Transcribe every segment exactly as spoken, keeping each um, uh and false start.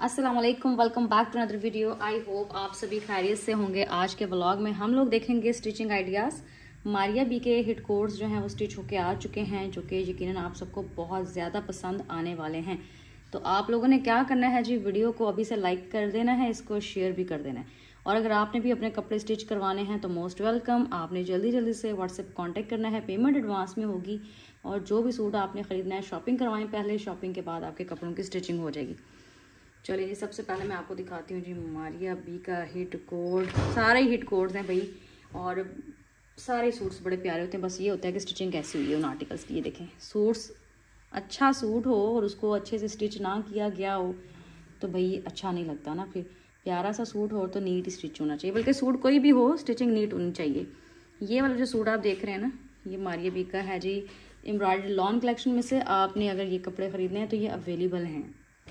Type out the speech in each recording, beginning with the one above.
अस्सलाम वालेकुम, welcome back to another video. I hope आप सभी खैरियत से होंगे। आज के व्लॉग में हम लोग देखेंगे स्टिचिंग आइडियाज़। मारिया बी के हिट कोड्स जो हैं वो स्टिच होके आ चुके हैं, जो कि यकीनन आप सबको बहुत ज़्यादा पसंद आने वाले हैं। तो आप लोगों ने क्या करना है जी, वीडियो को अभी से लाइक कर देना है, इसको शेयर भी कर देना है। और अगर आपने भी अपने कपड़े स्टिच करवाने हैं तो मोस्ट वेलकम। आपने जल्दी जल्दी से व्हाट्सएप कांटेक्ट करना है, पेमेंट एडवांस में होगी। और जो भी सूट आपने ख़रीदना है शॉपिंग करवाएं पहले, शॉपिंग के बाद आपके कपड़ों की स्टिचिंग हो जाएगी। चलिए जी, सबसे पहले मैं आपको दिखाती हूँ जी मारिया बी का हिट कोड। सारे ही हिट कोड्स हैं भाई, और सारे सूट्स बड़े प्यारे होते हैं। बस ये होता है कि स्टिचिंग कैसी हुई है उन आर्टिकल्स की। ये देखें, सूट्स अच्छा सूट हो और उसको अच्छे से स्टिच ना किया गया हो तो भाई अच्छा नहीं लगता ना। फिर प्यारा सा सूट हो तो नीट स्टिच होना चाहिए, बल्कि सूट कोई भी हो स्टिचिंग नीट होनी चाहिए। ये वाला जो सूट आप देख रहे हैं ना, ये मारिया बी का है जी एम्ब्रॉयडरी लॉन कलेक्शन में से। आपने अगर ये कपड़े खरीदने हैं तो ये अवेलेबल हैं।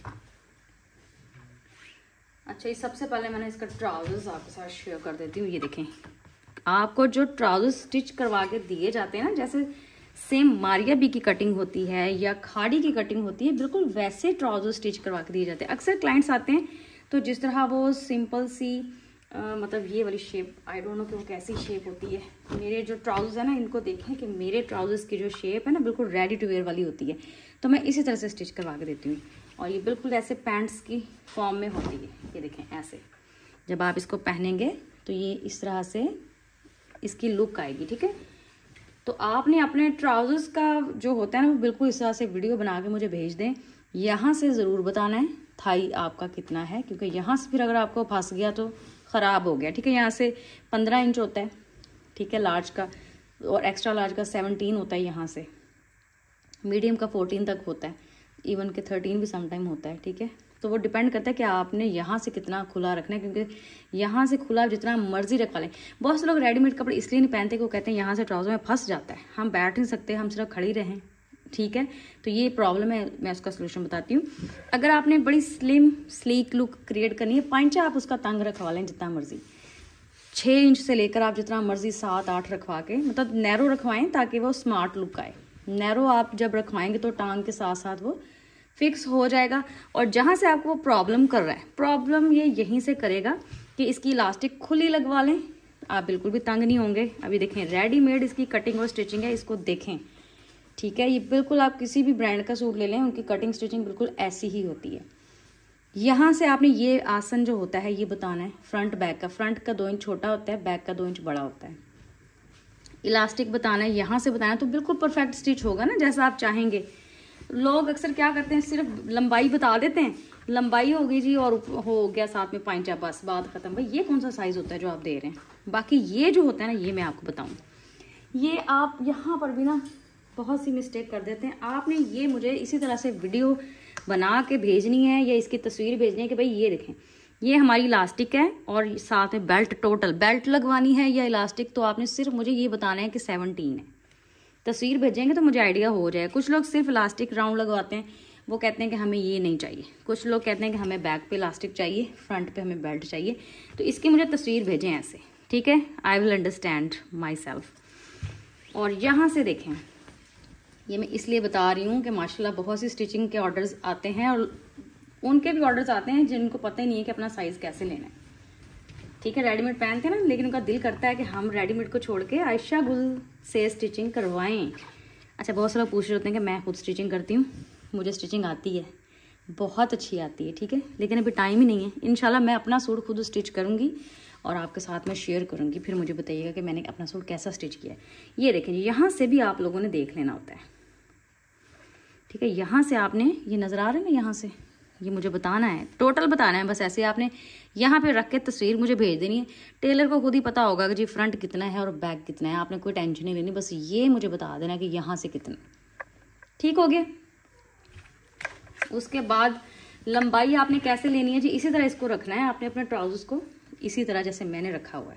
अच्छा, ये सबसे पहले मैंने इसका ट्राउजर्स आपके साथ शेयर कर देती हूँ। ये देखें, आपको जो ट्राउजर्स स्टिच करवा के दिए जाते हैं ना, जैसे सेम मारिया बी की कटिंग होती है या खाड़ी की कटिंग होती है, बिल्कुल वैसे ट्राउजर स्टिच करवा के दिए जाते हैं। अक्सर क्लाइंट्स आते हैं तो जिस तरह वो सिंपल सी आ, मतलब ये वाली शेप, आई डोंट नो कि वो कैसी शेप होती है। मेरे जो ट्राउजर्स है ना, इनको देखें कि मेरे ट्राउजर्स की जो शेप है ना, बिल्कुल रेडी टू वेयर वाली होती है। तो मैं इसी तरह से स्टिच करवा के देती हूँ। और ये बिल्कुल ऐसे पैंट्स की फॉर्म में होती है। ये देखें, ऐसे जब आप इसको पहनेंगे तो ये इस तरह से इसकी लुक आएगी। ठीक है, तो आपने अपने ट्राउजर्स का जो होता है ना, वो बिल्कुल इस तरह से वीडियो बना के मुझे भेज दें। यहाँ से ज़रूर बताना है थाई आपका कितना है, क्योंकि यहाँ से फिर अगर आपको फंस गया तो ख़राब हो गया। ठीक है, यहाँ से पंद्रह इंच होता है, ठीक है, लार्ज का, और एक्स्ट्रा लार्ज का सेवनटीन होता है, यहाँ से मीडियम का फोर्टीन तक होता है, इवन के थर्टीन भी समटाइम होता है। ठीक है, तो वो डिपेंड करता है कि आपने यहाँ से कितना खुला रखना है, क्योंकि यहाँ से खुला जितना मर्जी रखवा लें। बहुत से लोग रेडीमेड कपड़े इसलिए नहीं पहनते कि वो कहते हैं यहाँ से ट्राउजर में फंस जाता है, हम बैठ नहीं सकते, हम सिर्फ खड़ी रहें। ठीक है, तो ये प्रॉब्लम है, मैं उसका सोल्यूशन बताती हूँ। अगर आपने बड़ी स्लिम स्लीक लुक क्रिएट करनी है, पांचा आप उसका तंग रखवा लें जितना मर्जी, छः इंच से लेकर आप जितना मर्जी सात आठ रखवा के, मतलब नैरो रखवाएं ताकि वो स्मार्ट लुक आए। नैरो आप जब रखवाएंगे तो टांग के साथ साथ वो फिक्स हो जाएगा। और जहाँ से आपको वो प्रॉब्लम कर रहा है, प्रॉब्लम ये यहीं से करेगा कि इसकी इलास्टिक खुली लगवा लें, आप बिल्कुल भी तंग नहीं होंगे। अभी देखें, रेडीमेड इसकी कटिंग और स्टिचिंग है, इसको देखें। ठीक है, ये बिल्कुल आप किसी भी ब्रांड का सूट ले लें, उनकी कटिंग स्टिचिंग बिल्कुल ऐसी ही होती है। यहाँ से आपने ये आसन जो होता है ये बताना है, फ्रंट बैक का। फ्रंट का दो इंच छोटा होता है, बैक का दो इंच बड़ा होता है। इलास्टिक बताना है, यहाँ से बताना है, तो बिल्कुल परफेक्ट स्टिच होगा ना जैसा आप चाहेंगे। लोग अक्सर क्या करते हैं, सिर्फ लंबाई बता देते हैं, लंबाई हो गई जी और हो गया साथ में पांचा, बस बात खत्म। भाई ये कौन सा साइज होता है जो आप दे रहे हैं? बाकी ये जो होता है ना, ये मैं आपको बताऊं, ये आप यहाँ पर भी ना बहुत सी मिस्टेक कर देते हैं। आपने ये मुझे इसी तरह से वीडियो बना के भेजनी है या इसकी तस्वीर भेजनी है कि भाई ये देखें, ये हमारी इलास्टिक है और साथ में बेल्ट, टोटल बेल्ट लगवानी है या इलास्टिक, तो आपने सिर्फ मुझे ये बताना है कि सेवनटीन है। तस्वीर भेजेंगे तो मुझे आइडिया हो जाए। कुछ लोग सिर्फ इलास्टिक राउंड लगवाते हैं, वो कहते हैं कि हमें ये नहीं चाहिए। कुछ लोग कहते हैं कि हमें बैक पे इलास्टिक चाहिए, फ्रंट पे हमें बेल्ट चाहिए। तो इसकी मुझे तस्वीर भेजें ऐसे, ठीक है, I will understand myself. और यहाँ से देखें, ये मैं इसलिए बता रही हूँ कि माशाल्लाह बहुत सी स्टिचिंग के ऑर्डर्स आते हैं और उनके भी ऑर्डर्स आते हैं जिनको पता ही नहीं है कि अपना साइज़ कैसे लेना है। ठीक है, रेडीमेड पहनते हैं ना, लेकिन उनका दिल करता है कि हम रेडीमेड को छोड़ के आयशा गुल से स्टिचिंग करवाएं। अच्छा, बहुत से लोग पूछ रहे होते हैं कि मैं खुद स्टिचिंग करती हूँ, मुझे स्टिचिंग आती है, बहुत अच्छी आती है। ठीक है, लेकिन अभी टाइम ही नहीं है। इंशाल्लाह मैं अपना सूट खुद स्टिच करूँगी और आपके साथ में शेयर करूँगी, फिर मुझे बताइएगा कि मैंने अपना सूट कैसा स्टिच किया है। ये देखें, यहाँ से भी आप लोगों ने देख लेना होता है। ठीक है, यहाँ से आपने, ये नज़र आ रहा है ना, यहाँ से ये मुझे बताना है, टोटल बताना है। बस ऐसे आपने यहाँ पे रख के तस्वीर मुझे भेज देनी है। टेलर को खुद ही पता होगा कि जी फ्रंट कितना है और बैक कितना है, आपने कोई टेंशन नहीं लेनी, बस ये मुझे बता देना कि यहाँ से कितना। ठीक हो गया। उसके बाद लंबाई आपने कैसे लेनी है जी, इसी तरह इसको रखना है आपने, अपने ट्राउजर्स को इसी तरह जैसे मैंने रखा हुआ है।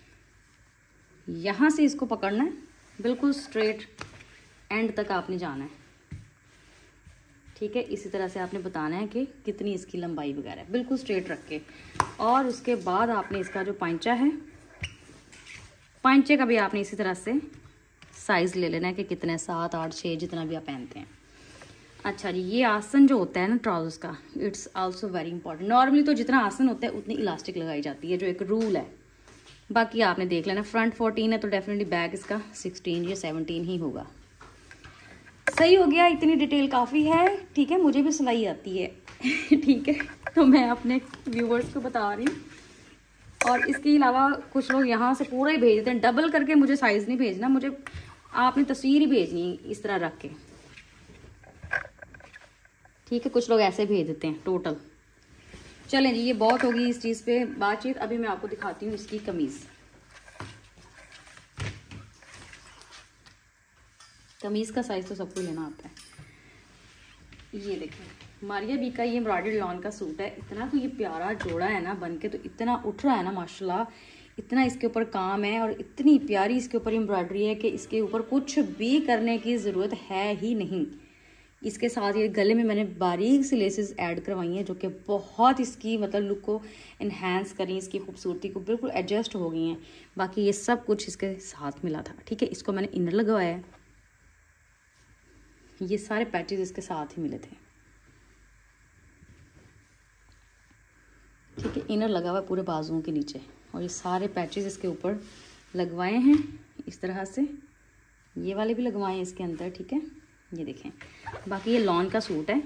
यहाँ से इसको पकड़ना है, बिल्कुल स्ट्रेट एंड तक आपने जाना है। ठीक है, इसी तरह से आपने बताना है कि कितनी इसकी लंबाई वगैरह, बिल्कुल स्ट्रेट रख के। और उसके बाद आपने इसका जो पांचा है, पांचे का भी आपने इसी तरह से साइज़ ले लेना है कि कितने, सात आठ छः जितना भी आप पहनते हैं। अच्छा जी, ये आसन जो होता है ना ट्राउजर्स का, it's also very important. Normally तो जितना आसन होता है उतनी इलास्टिक लगाई जाती है, जो एक रूल है। बाकी आपने देख लेना, फ्रंट फोर्टीन है तो डेफिनेटली बैक इसका सिक्सटीन या सेवनटीन ही होगा। सही हो गया, इतनी डिटेल काफ़ी है। ठीक है, मुझे भी सिलाई आती है ठीक है, तो मैं अपने व्यूवर्स को बता रही हूँ। और इसके अलावा कुछ लोग यहाँ से पूरा ही भेज देते हैं, डबल करके मुझे साइज़ नहीं भेजना, मुझे आपने तस्वीर ही भेजनी है इस तरह रख के। ठीक है, कुछ लोग ऐसे भेज देते हैं टोटल। चलें जी, ये बहुत होगी इस चीज़ पे बातचीत। अभी मैं आपको दिखाती हूँ इसकी कमीज़। कमीज़ का साइज़ तो सबको लेना आता है। ये देखें, मारिया बी का ये एम्ब्रॉयडर्ड लॉन का सूट है। इतना तो ये प्यारा जोड़ा है ना बन के, तो इतना उठ रहा है ना माशाल्लाह। इतना इसके ऊपर काम है और इतनी प्यारी इसके ऊपर एम्ब्रॉयडरी है कि इसके ऊपर कुछ भी करने की ज़रूरत है ही नहीं। इसके साथ ये गले में मैंने बारीक सी लेसेस ऐड करवाई हैं, जो कि बहुत इसकी मतलब लुक को इन्हेंस करी, इसकी खूबसूरती को बिल्कुल एडजस्ट हो गई हैं। बाकी ये सब कुछ इसके साथ मिला था। ठीक है, इसको मैंने इनर लगवाया है। ये सारे पैचेस इसके साथ ही मिले थे। ठीक है, इनर लगा हुआ है पूरे बाजुओं के नीचे, और ये सारे पैचेस इसके ऊपर लगवाए हैं इस तरह से। ये वाले भी लगवाए हैं इसके अंदर। ठीक है, ये देखें। बाकी ये लॉन का सूट है,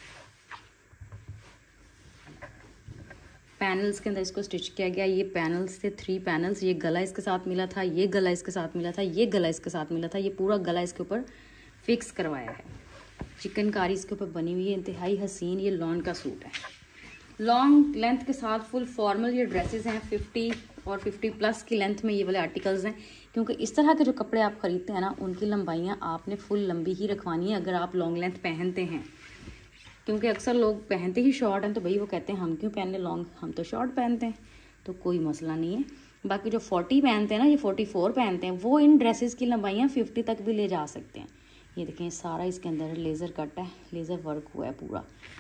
पैनल्स के अंदर इसको स्टिच किया गया। ये पैनल्स थे, थ्री पैनल्स। ये गला इसके साथ मिला था, ये गला इसके साथ मिला था, ये गला इसके साथ मिला था। ये पूरा गला इसके ऊपर फिक्स करवाया है। चिकनकारी इसके ऊपर बनी हुई है, इंतहाई हसीन। ये लॉन का सूट है, लॉन्ग लेंथ के साथ फुल फॉर्मल ये ड्रेसेस हैं। फिफ्टी और फिफ्टी प्लस की लेंथ में ये वाले आर्टिकल्स हैं, क्योंकि इस तरह के जो कपड़े आप खरीदते हैं ना, उनकी लंबाइयाँ आपने फुल लंबी ही रखवानी है अगर आप लॉन्ग लेंथ पहनते हैं। क्योंकि अक्सर लोग पहनते ही शॉर्ट हैं, तो भाई वो कहते हैं हम क्यों पहने लॉन्ग, हम तो शॉर्ट पहनते हैं, तो कोई मसला नहीं है। बाकी जो फोर्टी पहनते हैं ना, ये फोर्टी फोर पहनते हैं, वो इन ड्रेसेस की लंबाइयाँ फिफ्टी तक भी ले जा सकते हैं। ये देखें, सारा इसके अंदर लेज़र कट है, लेज़र वर्क हुआ है पूरा।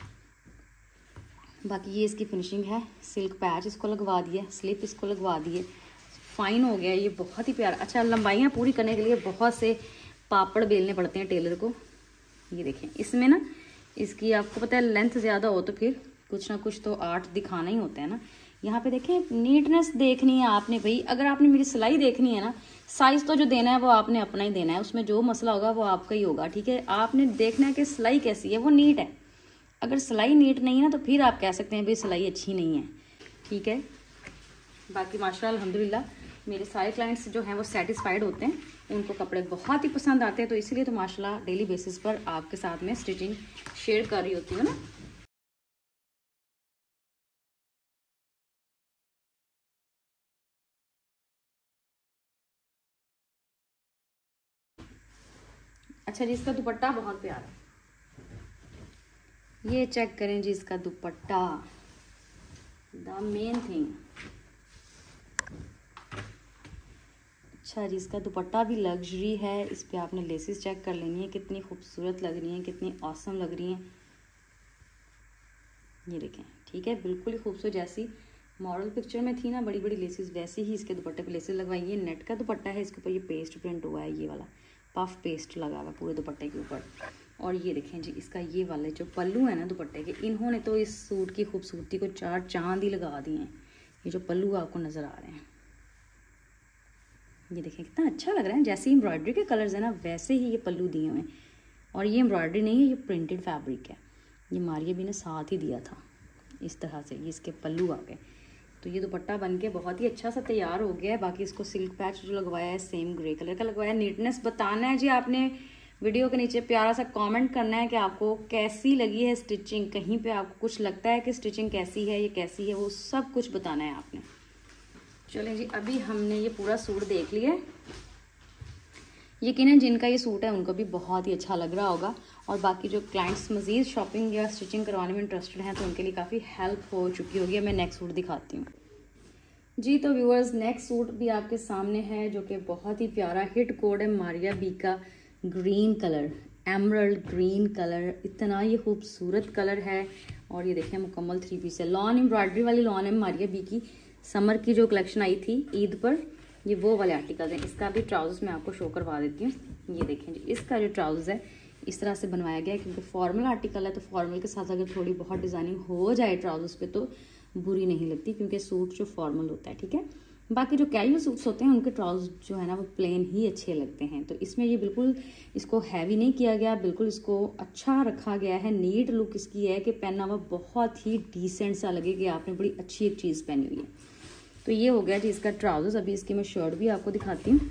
बाकी ये इसकी फिनिशिंग है। सिल्क पैच इसको लगवा दिए, स्लिप इसको लगवा दिए, फाइन हो गया ये, बहुत ही प्यारा। अच्छा, लंबाइयाँ पूरी करने के लिए बहुत से पापड़ बेलने पड़ते हैं टेलर को। ये देखें, इसमें ना इसकी आपको पता है लेंथ ज़्यादा हो तो फिर कुछ ना कुछ तो आर्ट दिखाना ही होता है ना। यहाँ पे देखें, नीटनेस देखनी है आपने भाई। अगर आपने मेरी सिलाई देखनी है ना, साइज़ तो जो देना है वो आपने अपना ही देना है, उसमें जो मसला होगा वो आपका ही होगा। ठीक है, आपने देखना है कि सिलाई कैसी है, वो नीट है। अगर सिलाई नीट नहीं है ना, तो फिर आप कह सकते हैं भाई सिलाई अच्छी नहीं है। ठीक है, बाकी माशाल्लाह अल्हम्दुलिल्लाह मेरे सारे क्लाइंट्स जो हैं वो सेटिस्फाइड होते हैं, उनको कपड़े बहुत ही पसंद आते हैं। तो इसलिए तो माशाल्लाह डेली बेसिस पर आपके साथ में स्टिचिंग शेयर कर रही होती हूँ ना। अच्छा जी, इसका दुपट्टा बहुत प्यारा है, ये चेक करें जी इसका दुपट्टा, द मेन थिंग। अच्छा जी, इसका दुपट्टा भी लग्जरी है। इस पे आपने लेसेस चेक कर लेनी है, कितनी खूबसूरत लग रही हैं, कितनी ऑसम लग रही हैं। ये देखें, ठीक है, बिल्कुल ही खूबसूरत जैसी मॉडल पिक्चर में थी ना बड़ी बड़ी लेसेस, वैसे ही इसके दुपट्टे पे लेसेस लगवाई। ये नेट का दुपट्टा है, इसके ऊपर ये पेस्ट प्रिंट हुआ है, ये वाला पफ पेस्ट लगा हुआ पूरे दुपट्टे के ऊपर। और ये देखें जी, इसका ये वाले जो पल्लू है ना दुपट्टे के, इन्होंने तो इस सूट की खूबसूरती को चार चांद ही लगा दिए हैं। ये जो पल्लू आपको नज़र आ रहे हैं, ये देखें कितना अच्छा लग रहा है। जैसे एम्ब्रॉयडरी के कलर्स है ना, वैसे ही ये पल्लू दिए हुए हैं। और ये एम्ब्रॉयडरी नहीं है, ये प्रिंटेड फैब्रिक है। ये मारिया भी ने साथ ही दिया था इस तरह से, ये इसके पल्लू आ गए। तो ये दुपट्टा बन के बहुत ही अच्छा सा तैयार हो गया है। बाकी इसको सिल्क पैच जो लगवाया है सेम ग्रे कलर का लगवाया है। नीटनेस बताना है जी आपने, वीडियो के नीचे प्यारा सा कमेंट करना है कि आपको कैसी लगी है स्टिचिंग। कहीं पे आपको कुछ लगता है कि स्टिचिंग कैसी है, ये कैसी है, वो सब कुछ बताना है आपने। चलें जी, अभी हमने ये पूरा सूट देख लिया। यकीनन जिनका ये सूट है उनको भी बहुत ही अच्छा लग रहा होगा। और बाकी जो क्लाइंट्स मज़ीद शॉपिंग या स्टिचिंग करवाने में इंटरेस्टेड हैं तो उनके लिए काफ़ी हेल्प हो चुकी होगी। मैं नेक्स्ट सूट दिखाती हूँ जी। तो व्यूअर्स, नेक्स्ट सूट भी आपके सामने है जो कि बहुत ही प्यारा हिट कोड है मारिया बी का, green colour, emerald green colour, इतना ये खूबसूरत कलर है। और ये देखें मुकम्मल थ्री पीस है, लॉन एम्ब्रॉयडरी वाली लॉन है मारिया बी की। समर की जो कलेक्शन आई थी ईद पर, ये वो वाले आर्टिकल्स हैं। इसका भी ट्राउजर्स मैं आपको शो करवा देती हूँ। ये देखें जी, इसका जो ट्राउजर है इस तरह से बनवाया गया है, क्योंकि फॉर्मल आर्टिकल है तो फॉर्मल के साथ अगर थोड़ी बहुत डिज़ाइनिंग हो जाए ट्राउजर्स पे तो बुरी नहीं लगती, क्योंकि सूट जो फॉर्मल होता है, ठीक है। बाकी जो कैजुअल सूट्स होते हैं उनके ट्राउजर्स जो है ना वो प्लेन ही अच्छे लगते हैं। तो इसमें ये बिल्कुल इसको हैवी नहीं किया गया, बिल्कुल इसको अच्छा रखा गया है। नीट लुक इसकी है कि पहना हुआ बहुत ही डिसेंट सा लगे कि आपने बड़ी अच्छी एक चीज़ पहनी हुई है। तो ये हो गया जी इसका ट्राउजर्स। अभी इसकी मैं शर्ट भी आपको दिखाती हूँ।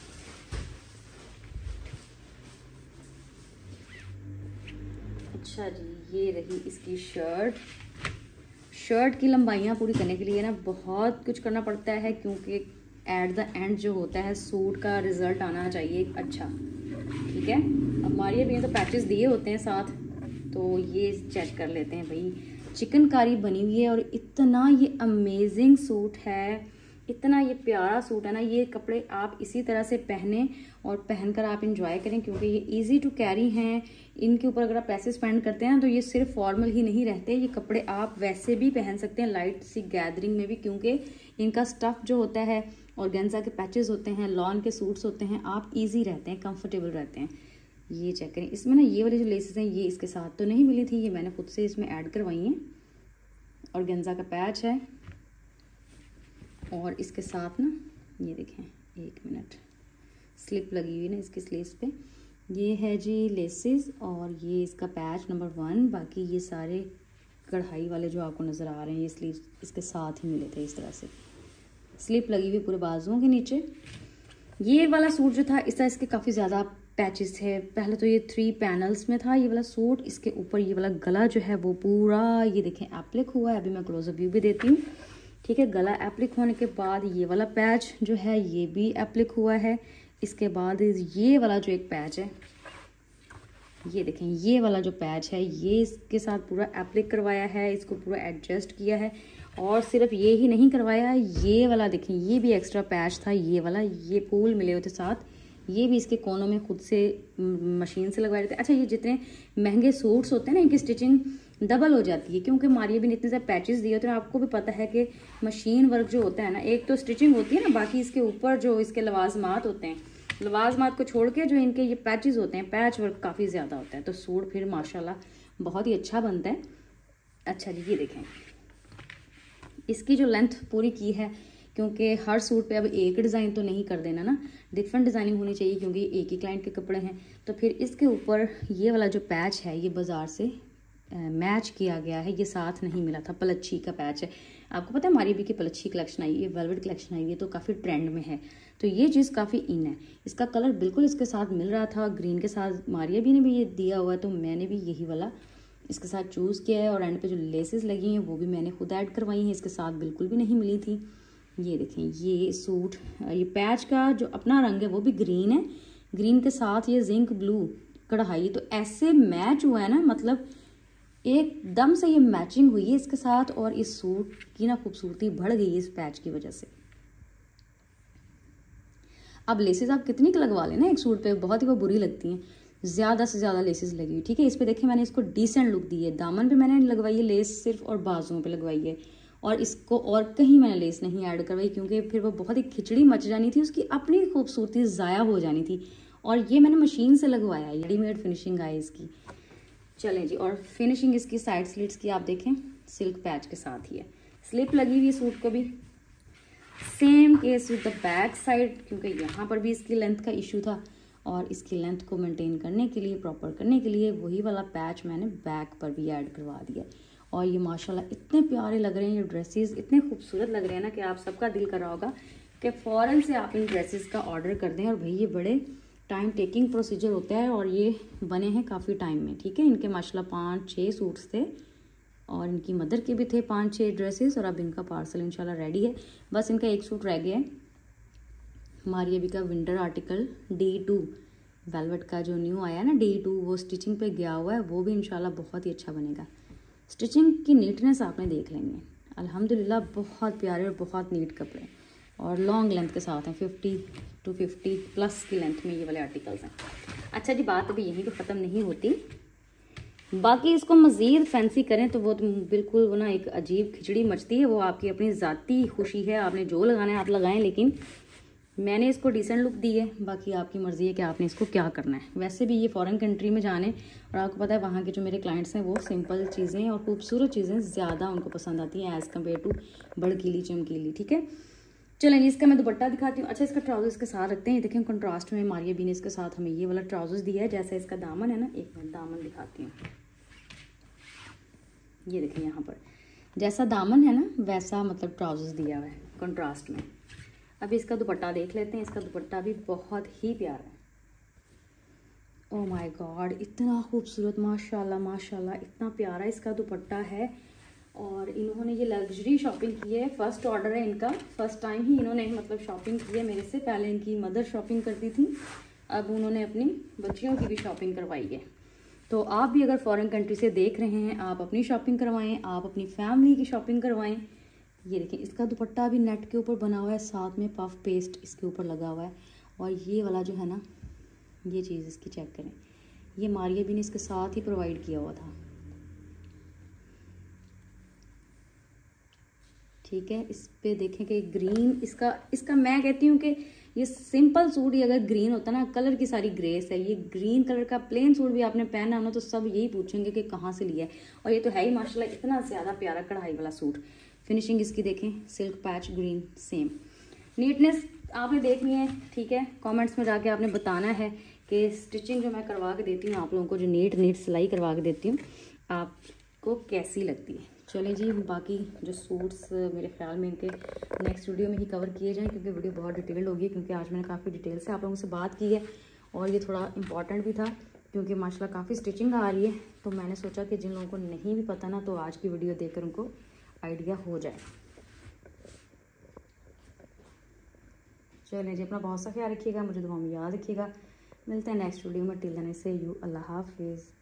अच्छा जी, ये रही इसकी शर्ट। शर्ट की लंबाइयाँ पूरी करने के लिए ना बहुत कुछ करना पड़ता है, क्योंकि एट द एंड जो होता है सूट का रिजल्ट आना चाहिए अच्छा, ठीक है। अब हमारी अभी तो पैचेस दिए होते हैं साथ, तो ये चेक कर लेते हैं भाई। चिकनकारी बनी हुई है और इतना ये अमेजिंग सूट है, इतना ये प्यारा सूट है ना। ये कपड़े आप इसी तरह से पहने और पहनकर आप इंजॉय करें, क्योंकि ये इजी टू कैरी हैं। इनके ऊपर अगर आप पैसे स्पेंड करते हैं तो ये सिर्फ फॉर्मल ही नहीं रहते, ये कपड़े आप वैसे भी पहन सकते हैं लाइट सी गैदरिंग में भी, क्योंकि इनका स्टफ जो होता है ऑर्गेन्जा के पैचेस होते हैं, लॉन के सूट्स होते हैं, आप इजी रहते हैं, कंफर्टेबल रहते हैं। ये चेक करें, इसमें ना ये वाली जो लेसेस हैं ये इसके साथ तो नहीं मिली थी, ये मैंने खुद से इसमें ऐड करवाई हैं। ऑर्गेन्जा का पैच है और इसके साथ ना ये देखें, एक मिनट, स्लिप लगी हुई ना इसकी स्लीव्स पे। ये है जी लेसेस और ये इसका पैच नंबर वन। बाकी ये सारे कढ़ाई वाले जो आपको नज़र आ रहे हैं ये स्लीव्स इसके साथ ही मिले थे। इस तरह से स्लिप लगी हुई पूरे बाजुओं के नीचे। ये वाला सूट जो था इस तरह इसके काफ़ी ज़्यादा पैचेस थे। पहले तो ये थ्री पैनल्स में था ये वाला सूट। इसके ऊपर ये वाला गला जो है वो पूरा ये देखें एप्लिक हुआ है। अभी मैं क्लोजअप व्यू भी देती हूँ, ठीक है। गला एप्लिक होने के बाद ये वाला पैच जो है ये भी एप्लिक हुआ है। इसके बाद ये वाला जो एक पैच है ये देखें, ये वाला जो पैच है ये इसके साथ पूरा एप्लिक करवाया है, इसको पूरा एडजस्ट किया है। और सिर्फ ये ही नहीं करवाया, ये वाला देखें ये भी एक्स्ट्रा पैच था, ये वाला ये फूल मिले हुए थे साथ, ये भी इसके कोनों में खुद से मशीन से लगवाए थे। अच्छा, ये जितने महंगे सूट्स होते हैं ना इनकी स्टिचिंग डबल हो जाती है, क्योंकि मारिया भी इतने सारे पैचेस दिए होते हैं। आपको भी पता है कि मशीन वर्क जो होता है ना, एक तो स्टिचिंग होती है ना, बाकी इसके ऊपर जो इसके लवाजमात होते हैं, लवाजमात को छोड़ के जो इनके ये पैचेस होते हैं, पैच वर्क काफ़ी ज़्यादा होता है, तो सूट फिर माशाल्लाह बहुत ही अच्छा बनता है। अच्छा जी, ये देखें इसकी जो लेंथ पूरी की है, क्योंकि हर सूट पे अब एक डिज़ाइन तो नहीं कर देना ना, डिफरेंट डिज़ाइनिंग होनी चाहिए, क्योंकि एक ही क्लाइंट के कपड़े हैं। तो फिर इसके ऊपर ये वाला जो पैच है ये बाज़ार से मैच किया गया है, ये साथ नहीं मिला था। पलच्छी का पैच है, आपको पता है हमारी भी की पलच्छी कलेक्शन आई है, वेलवेट कलेक्शन आई है, तो काफ़ी ट्रेंड में है, तो ये चीज़ काफ़ी इन है। इसका कलर बिल्कुल इसके साथ मिल रहा था, ग्रीन के साथ मारिया भी ने भी ये दिया हुआ है, तो मैंने भी यही वाला इसके साथ चूज़ किया है। और एंड पे जो लेसेस लगी हैं वो भी मैंने खुद ऐड करवाई हैं, इसके साथ बिल्कुल भी नहीं मिली थी। ये देखें ये सूट, ये पैच का जो अपना रंग है वो भी ग्रीन है, ग्रीन के साथ ये जिंक ब्लू कढ़ाई, तो ऐसे मैच हुआ है ना, मतलब एकदम से ये मैचिंग हुई है इसके साथ। और इस सूट की ना खूबसूरती बढ़ गई इस पैच की वजह से। अब लेसेस आप कितनी लगवा लेना एक सूट पे, बहुत ही वो बुरी लगती हैं, ज़्यादा से ज़्यादा लेसेस लगी हुई, ठीक है। इस पे देखिए मैंने इसको डिसेंट लुक दी है, दामन पे मैंने लगवाई है लेस सिर्फ और बाजुओं पे लगवाई है, और इसको और कहीं मैंने लेस नहीं ऐड करवाई, क्योंकि फिर वो बहुत ही खिचड़ी मच जानी थी, उसकी अपनी खूबसूरती ज़ाया हो जानी थी। और ये मैंने मशीन से लगवाया, रेडीमेड फिनिशिंग आई इसकी। चलें जी, और फिनिशिंग इसकी साइड स्लिट्स की आप देखें, सिल्क पैच के साथ ही है, स्लिप लगी हुई है सूट को भी। Same case with the back side, क्योंकि यहाँ पर भी इसकी लेंथ का इशू था, और इसकी लेंथ को मेंटेन करने के लिए, प्रॉपर करने के लिए वही वाला पैच मैंने बैक पर भी ऐड करवा दिया। और ये माशाल्लाह इतने प्यारे लग रहे हैं, ये ड्रेसेस इतने खूबसूरत लग रहे हैं ना कि आप सबका दिल कर रहा होगा कि फ़ौरन से आप इन ड्रेसेस का ऑर्डर कर दें। और भाई ये बड़े टाइम टेकिंग प्रोसीजर होता है, और ये बने हैं काफ़ी टाइम में, ठीक है। इनके माशाल्लाह पाँच छः सूट्स थे, और इनकी मदर के भी थे पाँच छः ड्रेसेस, और अब इनका पार्सल इंशाल्लाह रेडी है। बस इनका एक सूट रह गया है, हमारी अभी का winter article D two velvet का जो न्यू आया ना डी टू, वो स्टिचिंग पे गया हुआ है, वो भी इंशाल्लाह बहुत ही अच्छा बनेगा। स्टिचिंग की नीटनेस आपने देख लेंगे, अल्हम्दुलिल्लाह बहुत प्यारे और बहुत नीट कपड़े, और लॉन्ग लेंथ के साथ हैं, फिफ्टी टू फिफ्टी प्लस की लेंथ में ये वाले आर्टिकल्स हैं। अच्छा जी, बात अभी यहीं पे ख़त्म नहीं होती, बाकी इसको मज़ीद फैंसी करें तो वो तो बिल्कुल वो ना एक अजीब खिचड़ी मचती है, वो आपकी अपनी ज़ाती खुशी है, आपने जो लगाना है आप लगाएं, लेकिन मैंने इसको डिसेंट लुक दी है, बाकी आपकी मर्ज़ी है कि आपने इसको क्या करना है। वैसे भी ये फॉरेन कंट्री में जाने, और आपको पता है वहाँ के जो मेरे क्लाइंट्स हैं वो सिंपल चीज़ें और खूबसूरत चीज़ें ज़्यादा उनको पसंद आती हैं एज़ कम्पेयर टू भड़कीली चमकीली। ठीक है, चलें जी, इसका मैं दुपट्टा दिखाती हूँ। अच्छा, इसका ट्राउजर इसके साथ रखते हैं। देखें कंट्रास्ट में मारिया बी ने इसके साथ हमें ये वाला ट्राउजर्स दिया है। जैसे इसका दामन है ना, एक मिनट दामन दिखाती हूँ। ये देखें यहाँ पर जैसा दामन है ना वैसा मतलब ट्राउजर्स दिया हुआ है कंट्रास्ट में। अभी इसका दुपट्टा देख लेते हैं। इसका दुपट्टा भी बहुत ही प्यारा है। ओह माय गॉड, इतना खूबसूरत, माशाल्लाह माशाल्लाह, इतना प्यारा इसका दुपट्टा है। और इन्होंने ये लग्जरी शॉपिंग की है, फर्स्ट ऑर्डर है इनका, फर्स्ट टाइम ही इन्होंने मतलब शॉपिंग की है मेरे से। पहले इनकी मदर शॉपिंग करती थी, अब उन्होंने अपनी बच्चियों की भी शॉपिंग करवाई है। तो आप भी अगर फॉरेन कंट्री से देख रहे हैं, आप अपनी शॉपिंग करवाएं, आप अपनी फैमिली की शॉपिंग करवाएं। ये देखिए इसका दुपट्टा भी नेट के ऊपर बना हुआ है, साथ में पफ पेस्ट इसके ऊपर लगा हुआ है। और ये वाला जो है ना, ये चीज़ इसकी चेक करें, ये मारिया भी ने इसके साथ ही प्रोवाइड किया हुआ था। ठीक है, इस पे देखें कि ग्रीन इसका इसका मैं कहती हूँ कि ये सिंपल सूट ही अगर ग्रीन होता ना, कलर की सारी ग्रेस है, ये ग्रीन कलर का प्लेन सूट भी आपने पहना ना तो सब यही पूछेंगे कि कहाँ से लिया है। और ये तो है ही माशाल्लाह इतना ज़्यादा प्यारा कढ़ाई वाला सूट। फिनिशिंग इसकी देखें, silk patch green, same neatness आपने देखनी है। ठीक है, कमेंट्स में जाके आपने बताना है कि स्टिचिंग जो मैं करवा के देती हूँ आप लोगों को, जो नीट नीट सिलाई करवा के देती हूँ, आपको कैसी लगती है। चलें जी, बाकी जो सूट्स मेरे ख्याल में इनके नेक्स्ट वीडियो में ही कवर किए जाएं, क्योंकि वीडियो बहुत डिटेल्ड होगी, क्योंकि आज मैंने काफ़ी डिटेल से आप लोगों से बात की है और ये थोड़ा इम्पॉर्टेंट भी था क्योंकि माशाल्लाह काफ़ी स्टिचिंग आ रही है। तो मैंने सोचा कि जिन लोगों को नहीं भी पता ना, तो आज की वीडियो देखकर उनको आइडिया हो जाए। चलें जी, अपना बहुत सा ख्याल रखिएगा, मुझे दुआ में याद रखिएगा। मिलते हैं नेक्स्ट वीडियो में। टिल देन से यू, अल्लाह हाफिज़।